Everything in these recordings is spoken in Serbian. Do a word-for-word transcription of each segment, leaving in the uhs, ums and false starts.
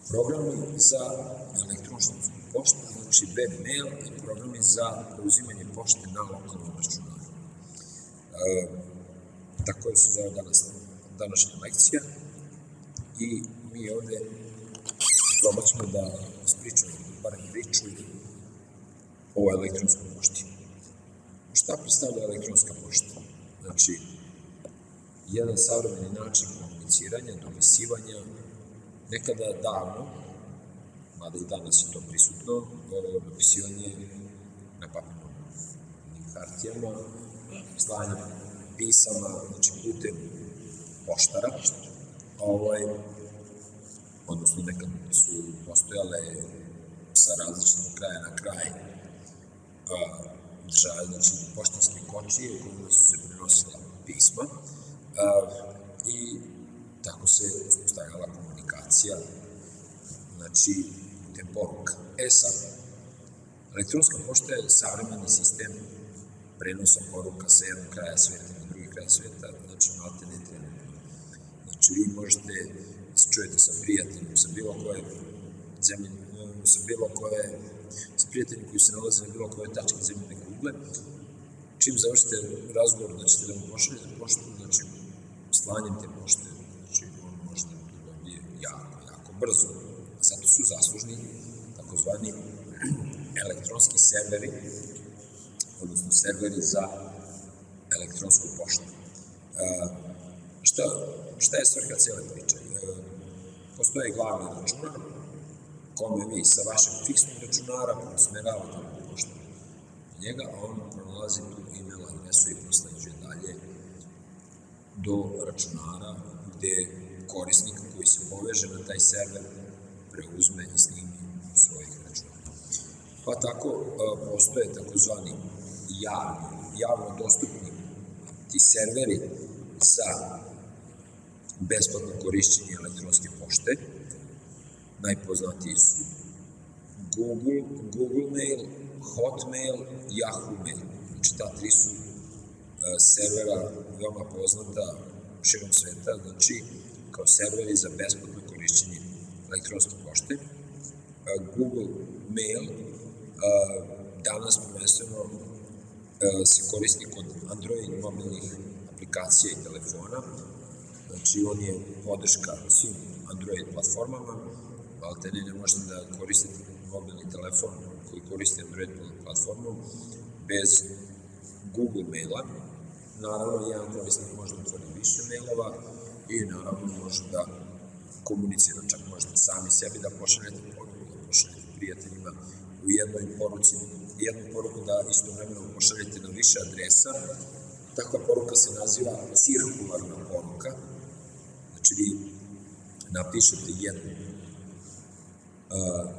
programi za elektronsku poštu, znači web mail i programi za preuzimanje pošte na lokalnom računaru. E, tako se zove danas, današnja lekcija i mi ovde probat ćemo da ispričamo barem priču o elektronskoj pošti. Šta predstavlja elektronska pošta? Znači, jedan savremeni način komuniciranja, dopisivanja, nekada davno, mada i danas je to prisutno, dopisivanje na papirnom hartijama, slanje pisama, znači putem poštara, ovaj, odnosno nekad su postojale sa različitog kraja na kraj države, znači poštanske kočije u kojima su se prenosila pisma a, i tako se uspostavljala komunikacija, znači putem poruka. E sad, elektronska pošta je savremeni sistem prenosa poruka sa jednog kraja sveta na drugi kraj sveta, znači malte ne trenutno. Znači vi možete se čujete sa prijateljima, sa bilo koje zemlje, sa bilo koje, sa prijateljima koji se nalaze na bilo koje tačke zemljene kugle. Čim završite razgovor da ćete da mu pošaljete poštu, znači slanjem te pošte, znači on može da dobije jako, jako brzo. Zato su zaslužni takozvani elektronski serveri, odnosno serveri za elektronsku poštu. Uh, šta, šta je svrha cijele priče? Uh, postoje glavni računar, kome vi sa vašeg fiksnog računara usmeravate na poštu njega, a on pronalazi tu e-mail adresu i prosleđuje dalje do računara gde korisnik koji se poveže na taj server preuzme i snimi svojih računara. Pa tako uh, postoje takozvani javni, javno dostupni ti serveri za besplatno korišćenje elektronske pošte. Najpoznatiji su Google, Google Mail, Hotmail, Yahoo Mail. Znači ta tri su uh, servera veoma poznata širom sveta, znači kao serveri za besplatno korišćenje elektronske pošte. Uh, Google Mail uh, danas prvenstveno uh, se koristi kod Android mobilnih aplikacija i telefona. Znači on je podrška svim Android platformama, ali ne možete da koristite mobilni telefon koji koristi Android platformu bez Google maila. Naravno, jedan korisnik može da otvori više mailova i naravno može da komunicira, čak možete sami sebi da pošaljete poruku, da pošaljete prijateljima u jednoj poruci, jednu poruku da istovremeno pošaljete na više adresa. Takva poruka se naziva cirkularna poruka. Znači vi napišete jednu uh,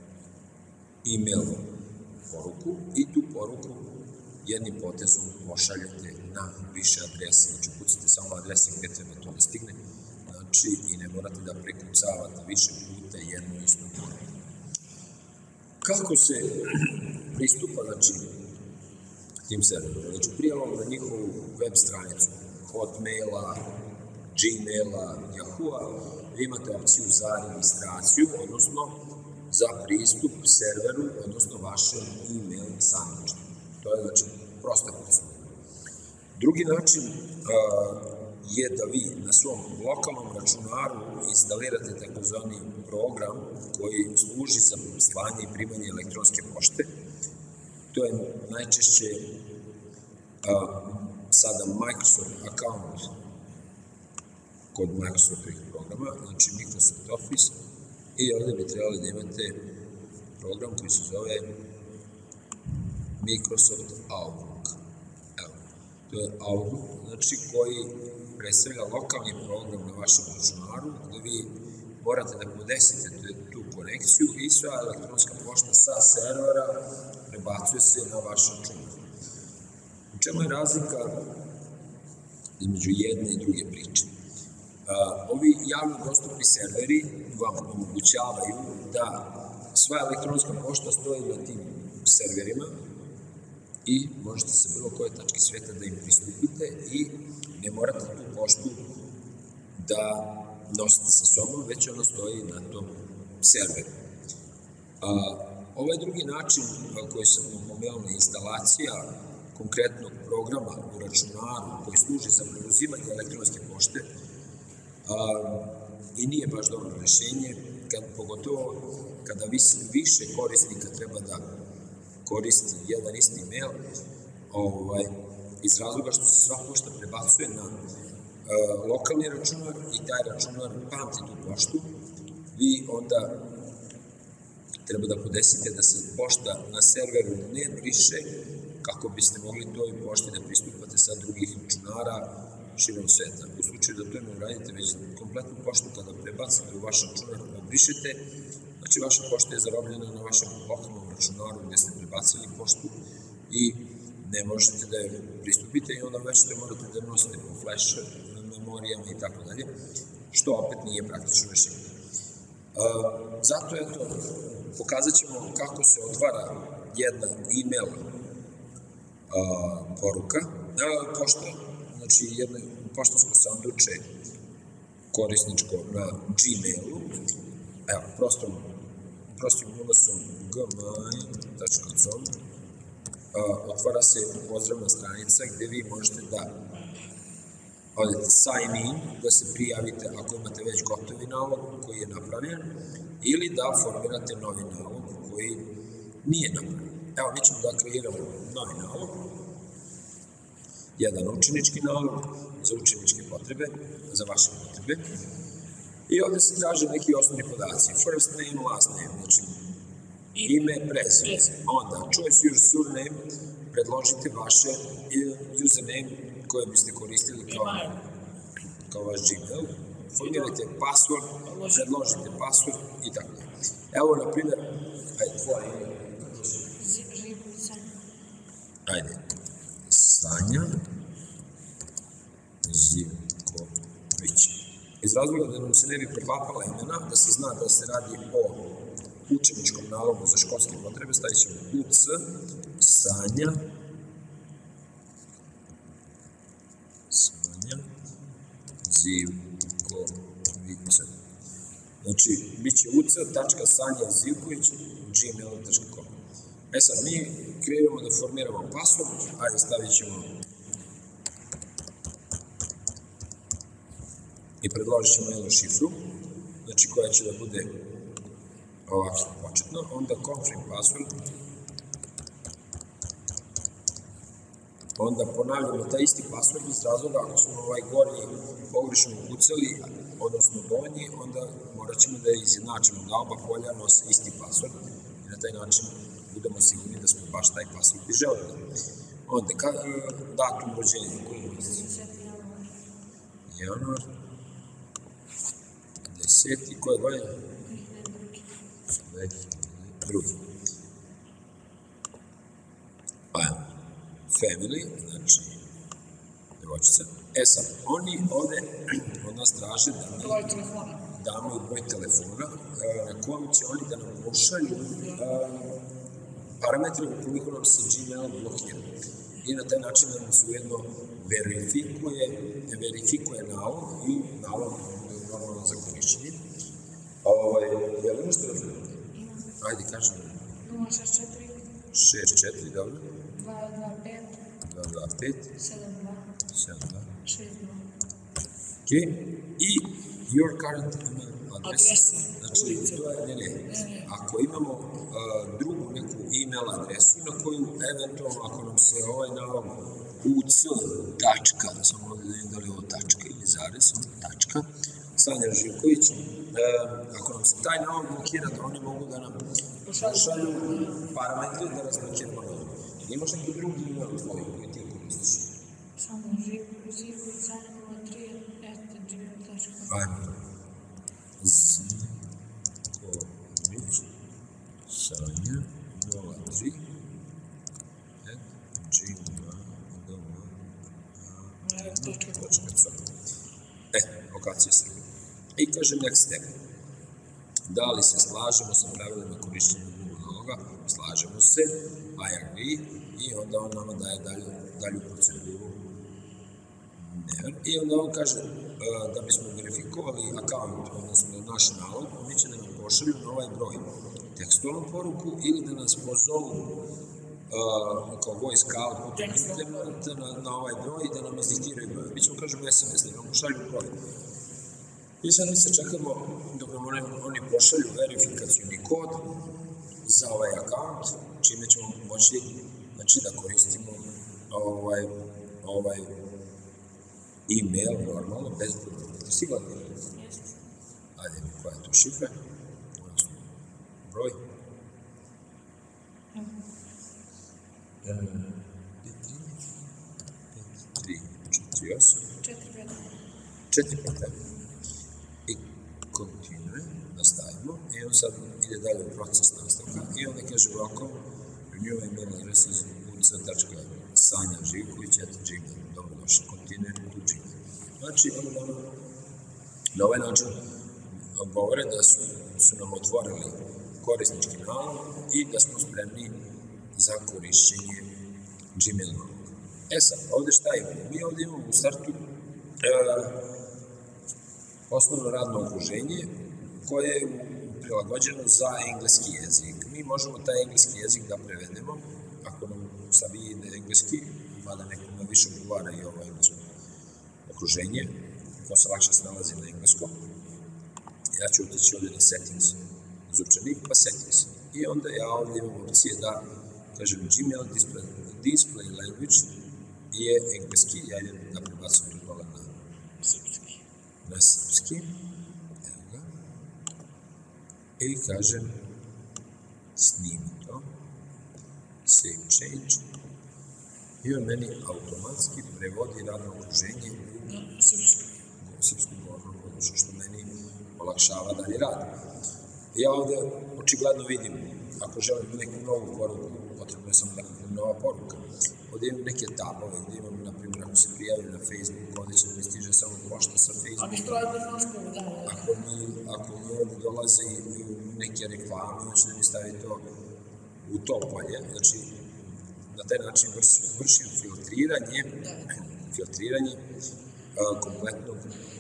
e-mail poruku i tu poruku jednim potezom pošaljete na više adrese. Znači kucate samo adrese gde treba to da stigne, znači i ne morate da prekucavate više puta jednu istu poruku. Kako se pristupa, znači, tim serverom? Znači, prijavom na njihovu web stranicu Hotmaila, Gmaila, Yahoo-a, vi imate opciju za registraciju, odnosno za pristup serveru, odnosno vašem e-mail sanduču. To je, znači, prosta procedura. Drugi način uh, je da vi na svom lokalnom računaru instalirate takozvani program koji služi za slanje i primanje elektronske pošte. To je najčešće uh, sada Microsoft account kod Microsoftovih programa, znači Microsoft Office, i ovdje bi trebali da imate program koji se zove Microsoft Outlook. Evo, to je Outlook, znači koji predstavlja lokalni program na vašem računaru, gde vi morate da podesite tu konekciju i sva elektronska pošta sa servera prebacuje se na vaš računar. U čemu je razlika između jedne i druge priče? Uh, ovi javno dostupni serveri vam omogućavaju da sva elektronska pošta stoji na tim serverima i možete sa bilo koje tačke sveta da im pristupite i ne morate tu poštu da nosite sa sobom, već ona stoji na tom serveru. Ovaj drugi način koji sam pomenuo, instalacija konkretnog programa u računaru koji služi za preuzimanje elektronske pošte i nije baš dobro rešenje, pogotovo kada više korisnika treba da koristi jedan isti email, iz razloga što se sva pošta prebacuje na lokalni računar i taj računar pamti tu poštu, vi onda treba da podesite da se pošta na serveru ne briše kako biste mogli toj pošti da pristupate sa drugih računara širom sveta. U slučaju da to ne uradite, već kompletnu poštu kada prebacite u vaš računar obrišete, znači vaša pošta je zarobljena na vašem lokalnom računaru gde ste prebacili poštu i ne možete da je pristupite i onda već te morate da nosite po flash memorijama i tako dalje, što opet nije praktično rešenje. Zato, eto, pokazat ćemo kako se otvara jedna e-mail poruka, pošta, znači jedno poštansko sanduče korisničko na Gmailu, evo, prostim unosom gmail tačka com, otvara se pozdravna stranica gde vi možete da odete sign in, da se prijavite ako imate već gotovi nalog koji je napravljen ili da formirate novi nalog koji nije napravljen. Evo, mi ćemo da kreiramo novi nalog, jedan učenički nalog za učeničke potrebe, za vaše potrebe i ovde se traže neki osnovni podaci, first name, last name, znači ime, prezime, onda choose your surname, predložite vaše username koje biste koristili kao, kao vaš Gmail, formirajte password, predložite password i tako da. Evo, na primjer, ajde, tvoje ime. Ajde, Sanja Zivković. Iz razloga da nam se ne bi preklapala imena, da se zna da se radi o učeničkom nalogu za školske potrebe, stavit ćemo U C, Sanja, Sanja Zivković. Znači, bit će u c tačka sanja zivković gmail tačka com. E sad, mi kreiramo da formiramo password, ajde stavit ćemo i predložit ćemo jednu šifru, znači koja će da bude ovako početno, onda confirm password, onda ponavljamo taj isti password iz razloga ako smo ovaj gornji pogrešno ukucali, odnosno donji, onda morat ćemo da izjednačimo da oba polja nose isti password i na taj način budemo sigurni da smo baš taj password i želeli. Onda, datum rođenja, koji je mjesec? Januar, deseti, koje godine? Drugi. Ajmo. Family, znači, devojčica. E sad, oni ovde od nas traže da mi damo i broj telefona na kojem će oni da nam pošalju parametre ukoliko nam se Gmail blokira. I na taj način nam se ujedno verifikuje, verifikuje nalog i nalog je normalno za korišćenje. Je li nešto da znamo? Ajde, kažem. nula šest četiri šest četiri, dobro. dva dva pet dva dva pet sedam dva sedam dva šest dva. Ok, i your current email address. Znači, to je, ne, ne, ako imamo drugu neku email adresu na koju eventualno, ako nam se ovaj nalog u c tačka, samo ovdje da vidim da li je ovo tačka ili zarez, tačka, Sanja Živković, ako nam se taj nalog blokira, da oni mogu da nam pošalju parametre da razblokiramo nalog. Imaš neki drugi email tvoj koji ti koristiš? Samo Živković, Sanja nula tri at gmail tačka com. Ajmo. Zivković, Sanja nula tri at gmail tačka com. E, lokacija Srbije. I kaže next step. Da li se slažemo sa pravilima korišćenja drugog naloga? Slažemo se, I agree, i onda on nama daje dalju, dalju proceduru. Ne. I onda on kaže da bismo verifikovali account, odnosno naš nalog, on će da nam pošalju na ovaj broj tekstualnu poruku ili da nas pozovu uh, kao voice call putem interneta na, na ovaj broj i da nam izdiktiraju broj. Mi ćemo kažemo es em es, da nam pošalju broj. I sad mi se čekamo dok nam oni, oni pošalju verifikacijni kod za ovaj akaunt, čime ćemo moći znači, da koristimo ovaj, ovaj e-mail normalno, bez problema. Stigla li? Ajde mi, koja je to šifra? Odnosno, broj? tri, četiri, osam. četiri, pet. I continue, nastavimo. I on sad ide dalje u proces nastavka. I onda kaže welcome, renew email address is uca tačka sanja živković at gmail. Dobrodošli, continue to gmail. Znači, ono, na ovaj način govore da su, su nam otvorili korisnički nalog i da smo spremni za korišćenje Gmaila. E sad, ovdje šta imamo? Mi ovdje imamo u startu e, osnovno radno okruženje koje je prilagođeno za engleski jezik. Mi možemo taj engleski jezik da prevedemo, ako nam sad ide engleski, mada nekome više odgovara i ovo englesko okruženje, ko se lakše snalazi na engleskom. Ja ću otići ovdje na settings, zvučanik, pa settings. I onda ja ovdje imam opcije da kažem Gmail display, display language je engleski. Ja idem da prebacim to dole na srpski. Na srpski. Evo ga. I kažem snimi to. Save change. I on meni automatski prevodi radno okruženje u srpsku. Srpsku govornu području, što meni olakšava dalje rad. Ja ovdje očigledno vidim, ako želim neku novu poruku, potrebno je samo neka nova poruka. Ovdje imam neke tabove, gdje imam, na primjer, ako se prijavim na Facebook, ovdje će da mi stiže samo pošta sa Facebooka. Ako mi, ako mi ovdje dolaze neke reklame, on će da mi stavi to u to polje. Znači, na taj način vršim, vršim filtriranje, filtriranje uh, kompletnog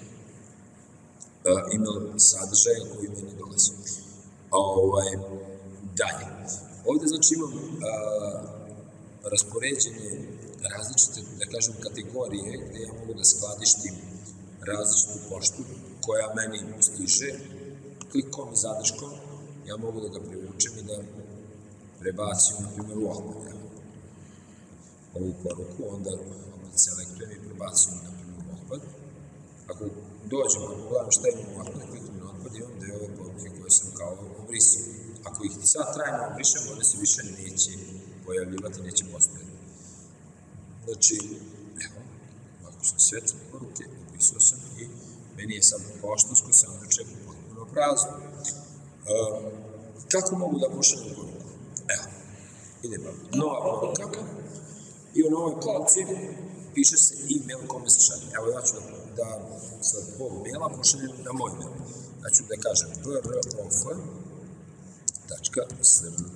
uh, email sadržaja koji meni dolazi. Ovaj, dalje. Ovdje znači imam uh, raspoređenje različite, da kažem, kategorije gdje ja mogu da skladištim različitu poštu koja meni stiže. Klikom i zadrškom ja mogu da ga privučem i da prebacim, na primjer, u otpad. Ovu poruku, onda opet selektujem i prebacim, na primjer, u otpad. Ako dođem, ako gledam šta imam u otpad, kliknem na otpad i imam da je ove poruke koje sam kao obrisao. Ako ih sad trajno obrišem, one se više neće pojavljivati, neće postojati. Znači, evo, ovako sam sve te poruke, opisao sam i meni je sad poštansko sanduče potpuno prazno. Uh, kako mogu da pošaljem poruku? Evo, idemo. Nova poruka. I u novoj poruci piše se e-mail kome se šalje. Evo, ja ću da, da sa ovog maila pošaljem na moj mail. Ja ću da kažem brof tačka srljubica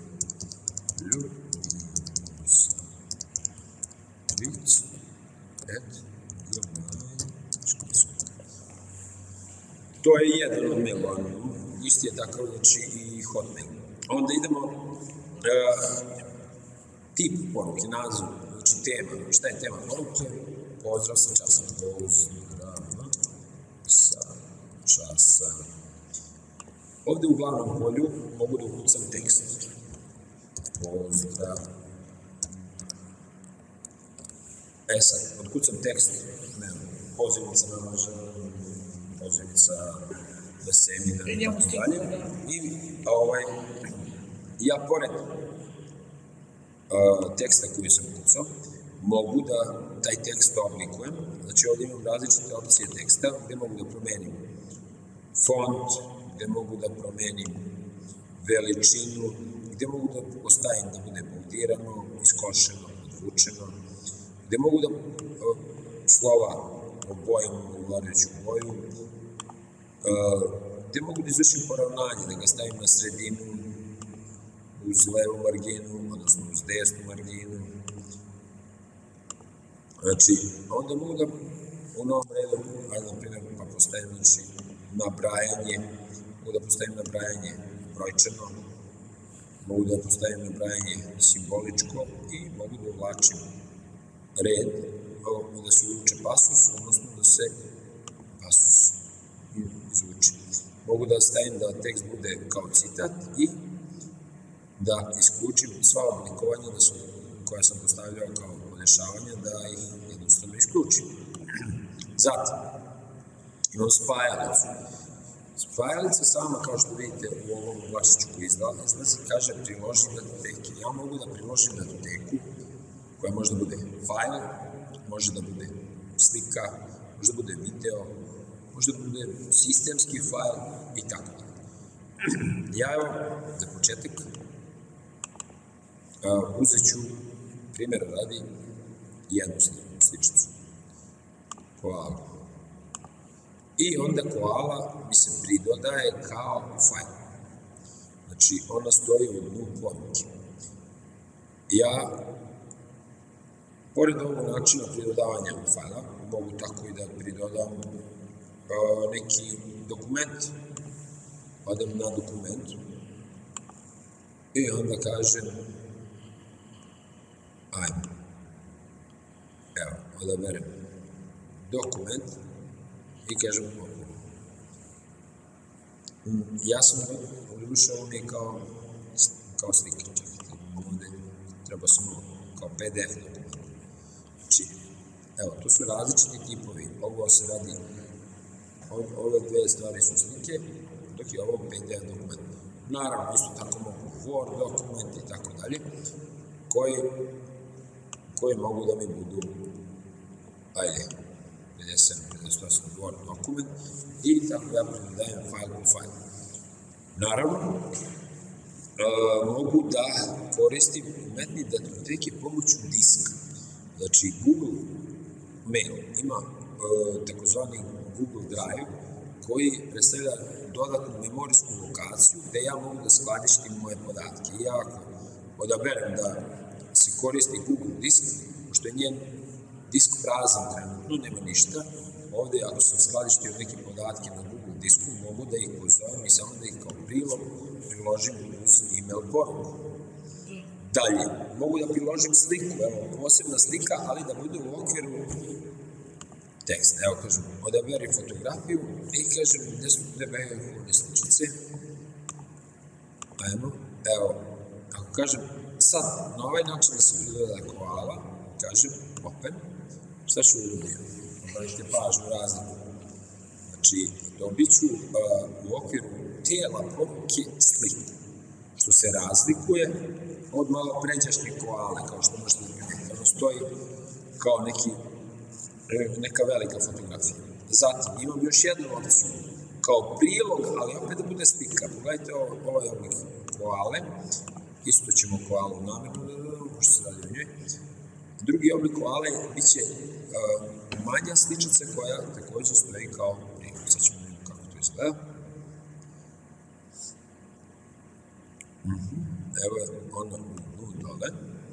at gmail tačka com. To je jedan od maila, isti je takav, znači i hotmail. Onda idemo uh, tip poruke, naziv, znači tema. Šta je tema poruke? Pozdrav sa časa. Pozdrav sa časa. Ovdje u glavnom polju mogu da ukucam tekst. Pozdrav. E sad, otkucam tekst, ne, pozivnica na može, pozivnica na seminar i tako dalje. I ovaj, ja pored uh, teksta koji sam ukucao, mogu da taj tekst oblikujem. Znači ovdje imam različite opcije teksta gdje mogu da promenim font, gdje mogu da promenim veličinu, gdje mogu da postavim da bude boldirano, iskošeno, podvučeno, gdje mogu da uh, slova obojim u odgovarajuću boju, uh, gdje mogu da izvršim poravnanje, da ga stavim na sredinu, uz levu marginu, odnosno uz desnu marginu. Znači, onda mogu da u novom redu, ajde na primjer, pa postavim, znači, nabrajanje, mogu da postavim nabrajanje brojčano, mogu da postavim nabrajanje simboličko i mogu da uvlačim red, da se uvuče pasus, odnosno da se pasus izvuče. Mogu da stavim da tekst bude kao citat i da isključim sva oblikovanja da su, koja sam postavljao kao podešavanja, da ih jednostavno isključim. Zatim, imam spajalicu. Spajalica sama, kao što vidite u ovom glasiću koji izlazi, kaže priloži datoteke. Ja mogu da priložim datoteku koja može da bude fajl, može da bude slika, može da bude video, može da bude sistemski fajl i tako dalje. Ja evo, za početak, uzet ću primjera radi jednu sličicu. Koala. I onda koala mi se pridodaje kao fajl. Znači, ona stoji u dnu poruke. Ja, pored ovog načina pridodavanja fajla, mogu tako i da pridodam uh, neki dokument. Odem na dokument i onda kažem ajmo. Evo, odaberem dokument i kažem open. Ja sam ušao mi kao, kao slika, čekajte, ovde treba samo kao P D F dokument. Znači, evo, tu su različiti tipovi, ovo se radi, ove dve stvari su slike, dok je ovo P D F dokument. Naravno, isto tako mogu Word dokument i tako dalje, koji, koji mogu da mi budu, ajde, pedeset sedam, pedeset osam Word dokument i tako ja predajem fajl po fajl. Naravno, e, mogu da koristim umetni datoteke pomoću diska. Znači, Google Mail ima e, takozvani Google Drive koji predstavlja dodatnu memorijsku lokaciju gde ja mogu da skladištim moje podatke. I ja ako odaberem da se koristi Google disk, pošto je njen disk prazan trenutno, nema ništa, ovde ako sam skladištio neke podatke na Google disku, mogu da ih pozovem i samo da ih kao prilog priložim uz e-mail poruku. Dalje, mogu da priložim sliku, evo, posebna slika, ali da bude u okviru teksta. Evo, kažem, odaberi fotografiju i kažem, gde su trebaju one sličice. Ajmo, evo, ako kažem, sad, na ovaj način da se pridoda koala, kažem, open, šta ću uradio? Obavite pažnju razliku. Znači, dobit ću uh, u okviru tela poruke sliku, što se razlikuje od malo pređašnje koale, kao što možete da vidite. Ono stoji kao neki, neka velika fotografija. Zatim, imam još jednu opciju, kao prilog, ali opet da bude slika. Pogledajte ovaj oblik koale, isto ćemo koalu namerno da dodamo, pošto se radi o njoj. Drugi oblik koale bit će uh, manja sličica koja također stoji kao prilog. Sad ćemo vidjeti kako to izgleda. Mm-hmm. Evo je ona u dole.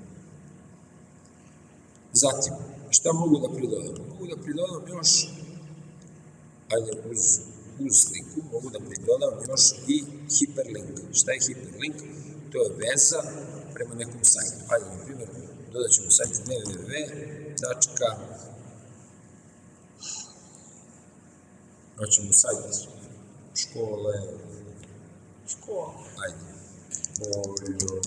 Zatim, šta mogu da pridodam? Mogu da pridodam još, ajde uz, uz sliku, mogu da pridodam još i hiperlink. Šta je hiperlink? To je veza prema nekom sajtu. Ajde, na primjer, dodat ćemo sajt w w w tačka hoćemo sajt škole, škola, ajde, poljoprivredna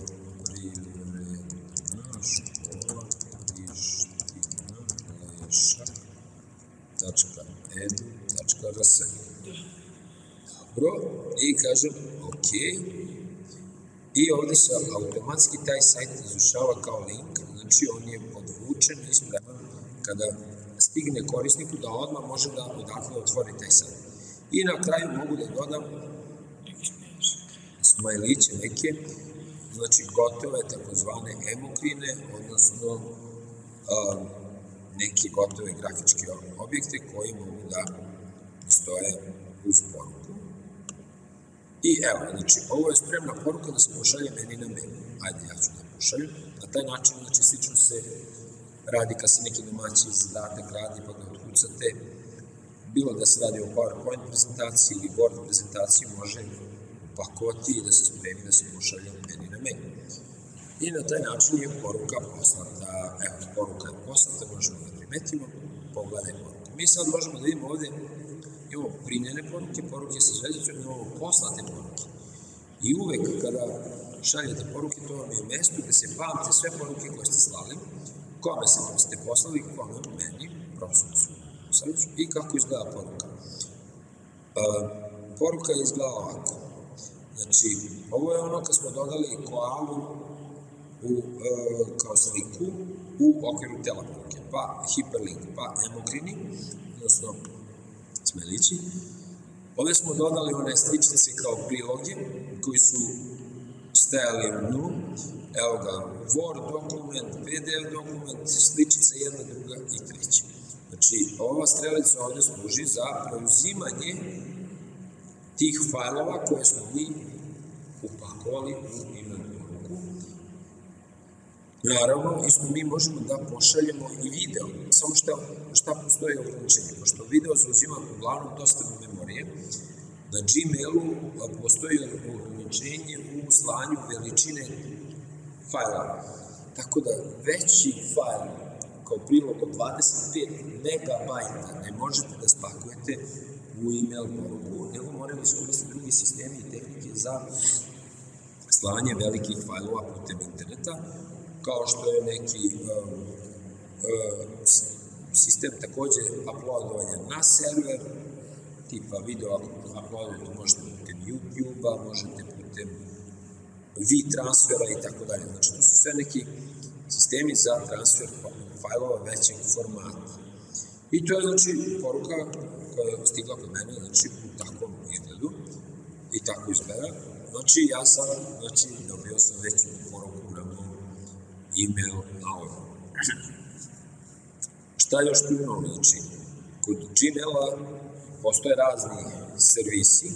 škola Priština Leša tačka edu tačka r s. Dobro, i kažem ok. I ovdje se automatski taj sajt izušava kao link, znači on je podvučen i spreman kada stigne korisniku da odmah može da odatle otvori taj sajt. I na kraju mogu da dodam smajliće neke, znači gotove takozvane emokrine, odnosno um, neke gotove grafičke objekte koji mogu da stoje uz poruku. I evo, znači, ovo je spremna poruka da se pošalje meni na mail. Ajde, ja ću da pošaljem. Na taj način, znači, slično se radi kad se neki domaći zadatak radi pa ga otkucate. bilo da se radi o PowerPoint prezentaciji ili Word prezentaciji, može upakovati i da se spremi da se pošalje meni na mail. I na taj način je poruka poslata. Evo, poruka je poslata, možemo da primetimo, pogledaj poruku. Mi sad možemo da vidimo ovde, imamo primljene poruke, poruke sa zvezdicom, imamo poslate poruke. I uvek kada šaljete poruke, to vam je mesto gde se pamte sve poruke koje ste slali, kome ste poslali, kome meni, profesoru Saviću, i kako izgleda poruka. Uh, poruka izgleda ovako. Znači, ovo je ono kad smo dodali koalu u, uh, kao sliku u okviru tela poruke, pa hiperlink, pa emogrini, odnosno smelići. Ovdje smo dodali one sličice kao priloge koji su stajali u dnu. Evo ga, Word dokument, P D F dokument, sličica jedna, druga i treća. Znači, ova strelica ovdje služi za preuzimanje tih fajlova koje smo mi upakovali u email poruku. Naravno, isto mi možemo da pošaljemo i video, samo šta, šta postoji ograničenje. Pošto video zauzima uglavnom dosta memorije, na Gmailu postoji ograničenje u slanju veličine fajla. Tako da veći fajl kao prilog od dvadeset pet megabajta ne možete da spakujete u email poruku, nego moraju iskoristiti drugi sistemi i tehnike za slanje velikih fajlova putem interneta, kao što je neki um, um, sistem takođe uploadovanja na server, tipa video uploadujete možete putem YouTube-a, možete putem V-transfera i tako dalje. Znači, to su sve neki sistemi za transfer fajlova većeg formata. I to je, znači, poruka koja je stigla kod mene, znači, u takvom izgledu i tako izgleda. Znači, ja sam, znači, dobio sam već poruku na moj email nalog. Šta još tu imamo? Znači, kod Gmaila postoje razni servisi,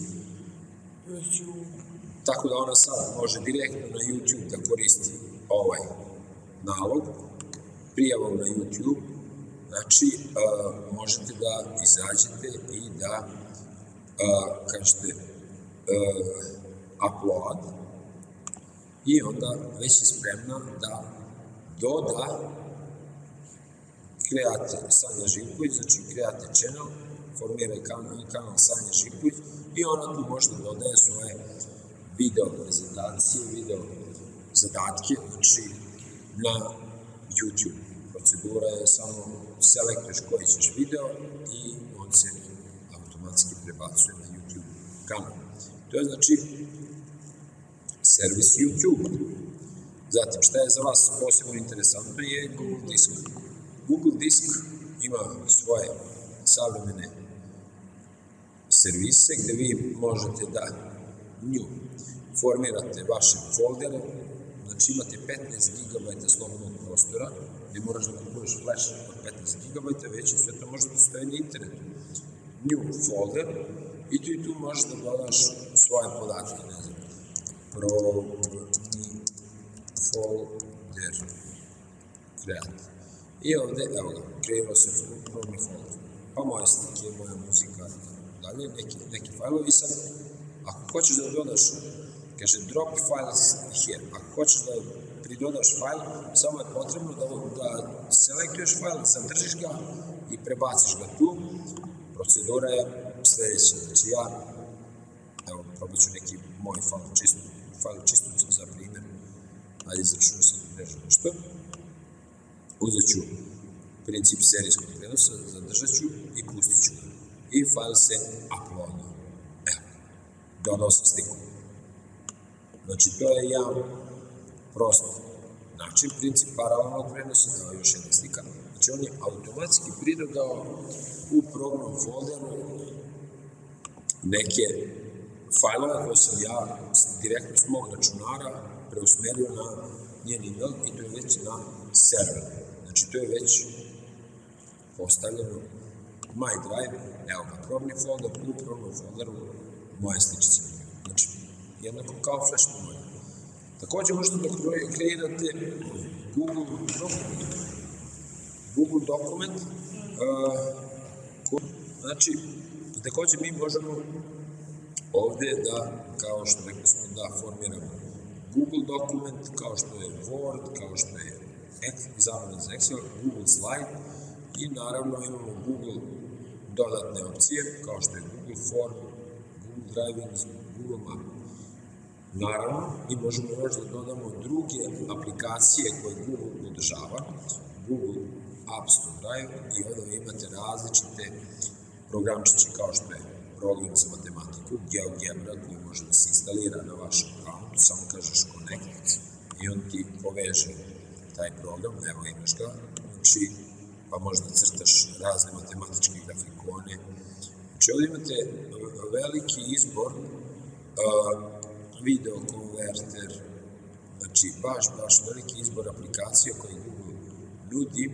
tako da ona sad može direktno na YouTube da koristi ovaj nalog, prijavom na YouTube, znači uh, možete da izađete i da uh, kažete uh, upload i onda već je spremna da doda kreate Sanja Živković, znači kreate channel, formiraj kanal, kanal Sanja Živković i ona tu može da dodaje svoje video prezentacije, video zadatke, znači na YouTube. Procedura je samo selektuješ koji ćeš video i on se automatski prebacuje na YouTube kanal. To je znači servis YouTube. Zatim, šta je za vas posebno interesantno je Google Disk. Google Disk ima svoje savremene servise gde vi možete da nju formirate vaše foldere, znači imate petnaest gigabajta slobodnog prostora, gde moraš da kupuješ flash od petnaest gigabajta, već i sve to može da stoji na internetu. New folder, i tu i tu možeš da dodaš svoje podatke, ne znam, probni folder kreati. I ovde, evo ga, kreirao se probni folder, pa moje slike, moja muzika, dalje, neki, neki fajlovi. Sad, ako hoćeš da dodaš, kaže drop files here, ako hoćeš da pridodaš fajl, samo je potrebno da, da selektuješ fajl, zadržiš ga i prebaciš ga tu. Procedura je sledeća, znači ja, evo, probat ću neki moj fajl čisto, fajl čisto za primjer, ajde izračunu se mrežu nešto, uzet ću princip serijskog prenosa, zadržat ću i pustit ću ga. I fajl se uploada. Evo, dodao sam sliku. Znači, to je jedan prost način, princip paralelnog prenosa, evo još jedna slika. Znači, on je automatski pridodao u program folderu neke fajlove koje sam ja direktno s mog računara preusmerio na njen email i to je već na server. Znači, to je već postavljeno My Drive, evo ga, probni folder, u probnom folderu moje sličice. Znači, jednako kao flash memory. Također možete da kreirate Google dokument. Google dokument, uh, Znači, takođe mi možemo ovde da, kao što rekli smo, da formiramo Google dokument, kao što je Word, kao što je zamena za Excel, Google Slide i naravno imamo Google dodatne opcije, kao što je Google Form, Google Driving, Google Map. Naravno, mi možemo još da dodamo druge aplikacije koje Google podržava, Google Apps to Drive, i onda imate različite programčiće kao što je program za matematiku, GeoGebra, koji može da se instalira na vaš account, samo kažeš connect i on ti poveže taj program, evo imaš ga, znači, pa možda crtaš razne matematičke grafikone. Znači, ovdje imate veliki izbor video konverter, znači, baš, baš veliki izbor aplikacija koje Google nudi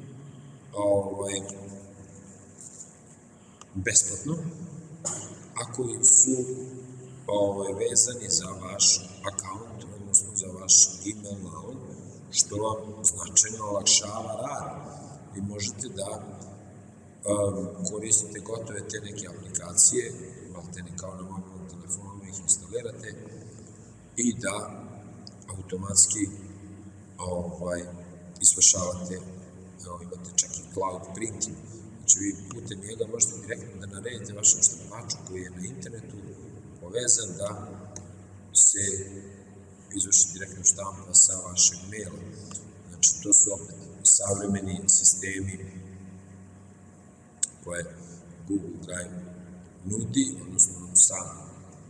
besplatno, a koji su vezani za vaš account, odnosno za vaš email nalog, što vam značajno olakšava rad. Vi možete da koristite gotove te neke aplikacije, imate ne kao na mobilnom telefonu, ih instalirate i da automatski izvršavate, evo imate čak i cloud printing, znači vi putem njega možete direktno da naredite vašem štampaču koji je na internetu povezan da se izvrši direktno štampa sa vašeg maila. Znači to su opet savremeni sistemi koje Google Drive nudi, odnosno sam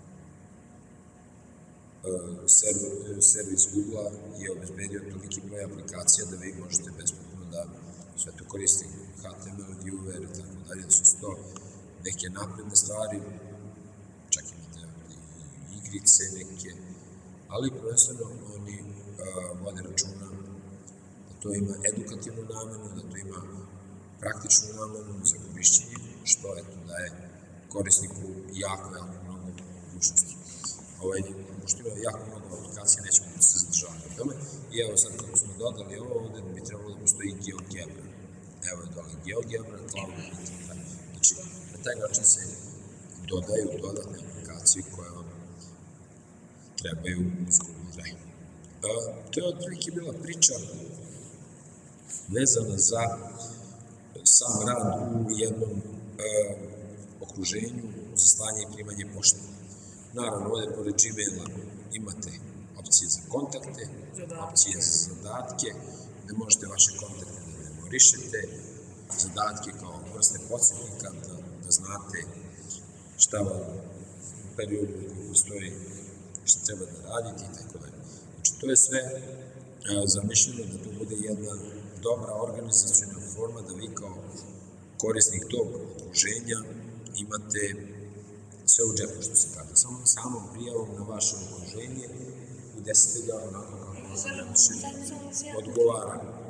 servis Google-a je obezbedio toliki broj aplikacija da vi možete besplatno da sve to koristite, H T M L, Viewer i tako dalje, da su to neke napredne stvari, čak imate i igrice neke, ali prvenstveno oni vode računa da to ima edukativnu namenu, da to ima praktičnu namenu za korišćenje, što eto daje korisniku jako, jako mnogo mogućnosti. Pošto ima jako mnogo aplikacija, nećemo da se zadržavati o tome. I evo sad kako smo dodali ovo, ovde bi trebalo da postoji GeoGebra. Evo je dole GeoGebra, Cloud Printing. Znači, na taj način se dodaju dodatne aplikacije koje vam trebaju uz Google Drive. To je otprilike bila priča vezana za sam rad u jednom okruženju za slanje i primanje pošte. Naravno, ovdje pored Gmaila imate opcije za kontakte, opcije za zadatke, gde možete vaše kontakte da memorišete, zadatke kao vrste podsjetnika, da znate šta vam u periodu koji postoji, šta treba da radite i tako dalje. Znači, to je sve zamišljeno da to bude jedna dobra organizacijona forma da vi kao korisnik tog okruženja imate sve u džepu, što se kaže. Samo na samom prijavom na vaše okruženje udesite ga onako kako vam odgovara.